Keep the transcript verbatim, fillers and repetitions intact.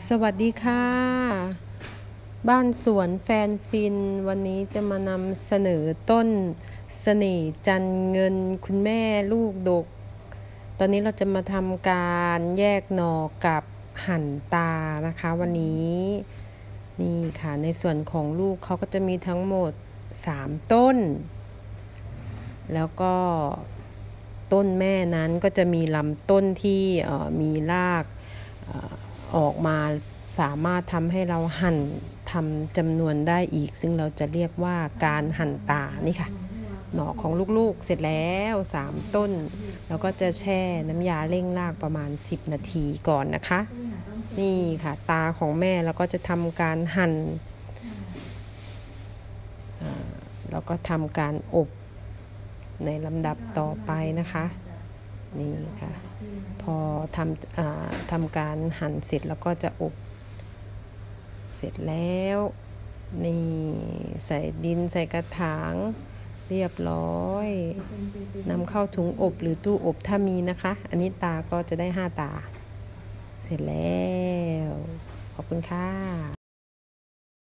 สวัสดีค่ะบ้านสวนแฟนฟินวันนี้จะมานำเสนอต้นเสน่ห์จันเงินคุณแม่ลูกดกตอนนี้เราจะมาทำการแยกหน่อกับหั่นตานะคะวันนี้นี่ค่ะในส่วนของลูกเขาก็จะมีทั้งหมดสามต้นแล้วก็ต้นแม่นั้นก็จะมีลำต้นที่มีรากออกมาสามารถทำให้เราหั่นทำจำนวนได้อีกซึ่งเราจะเรียกว่าการหั่นตานี่ค่ะหน่อของลูกๆเสร็จแล้วสามต้นแล้วก็จะแช่น้ำยาเร่งรากประมาณสิบนาทีก่อนนะคะนี่ค่ะตาของแม่แล้วก็จะทำการหั่นแล้วก็ทำการอบในลำดับต่อไปนะคะนี่ค่ะพอทำทำการหั่นเสร็จแล้วก็จะอบเสร็จแล้วนี่ใส่ดินใส่กระถางเรียบร้อยนำเข้าถุงอบหรือตู้อบถ้ามีนะคะอันนี้ตาก็จะได้ห้าตาเสร็จแล้วขอบคุณค่ะ